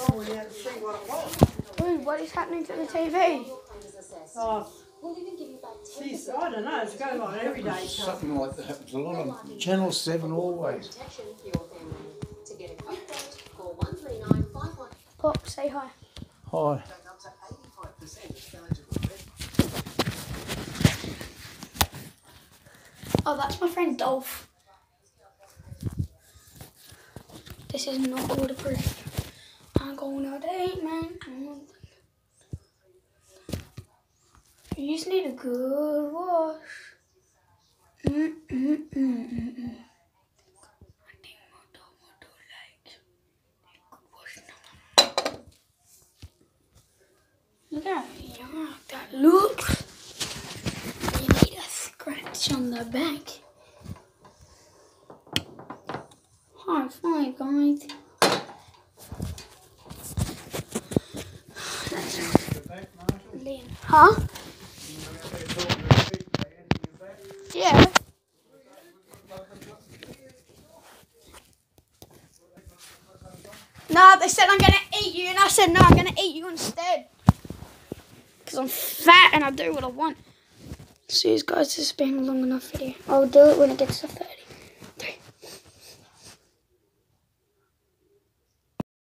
probably had to see what it was. Dude, what is happening to the TV? Oh, geez, I don't know, it's going on every day. Something like that happens a lot on Channel 7 always. Pop, say hi. Hi. Oh, that's my friend Dolph. This is not waterproof. I'm going on a date, man. You just need a good wash. Look at how that looks. You need a scratch on the back. High five, guys. Liam. Huh? Yeah. Nah, they said I'm gonna eat you, and I said no, I'm gonna eat you instead. Because I'm fat and I do what I want. So, guys, this has been a long enough video. I'll do it when it gets to 30.